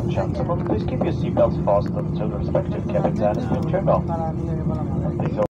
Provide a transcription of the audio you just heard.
and gentlemen, please keep your seatbelts fastened until the respective cabin fan has been turned off. Please